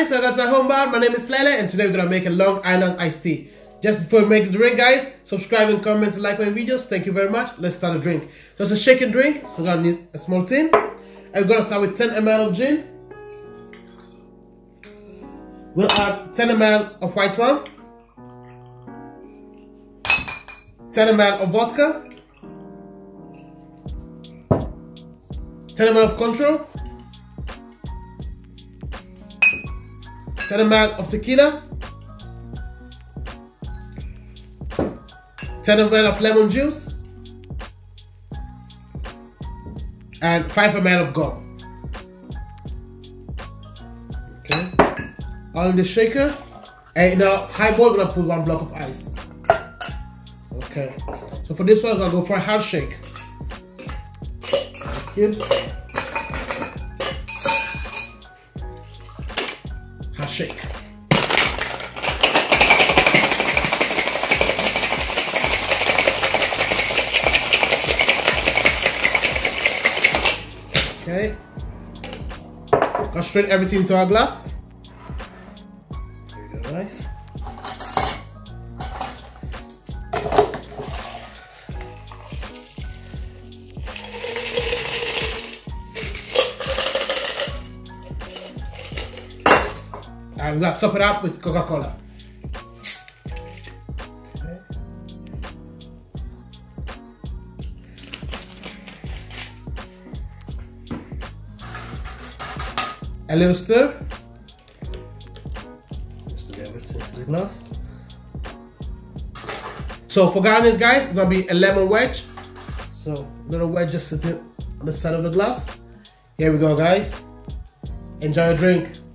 guys, so that's my home bar. My name is Lele and today we're gonna make a Long Island iced tea. Just before we make the drink, guys, subscribe and comment and like my videos. Thank you very much. Let's start the drink. So it's a shaken drink, so we're gonna need a small tin. And we're gonna start with 10 ml of gin. We'll add 10 ml of white rum, 10 ml of vodka, 10 ml of Cointreau, 10 ml of tequila, 10 ml of lemon juice, and 5 ml of gum. Okay, all in the shaker. And in a high bowl, we're gonna put 1 block of ice. Okay, so for this one, I'm gonna go for a hard shake. Ice cubes. Hard shake. Okay, go straight everything into our glass. There you go, guys. And we're gonna top it up with Coca-Cola. Okay. A little stir. Just to get everything into the glass. So for garnish, guys, it's gonna be a lemon wedge. So little wedge just sitting on the side of the glass. Here we go, guys. Enjoy your drink.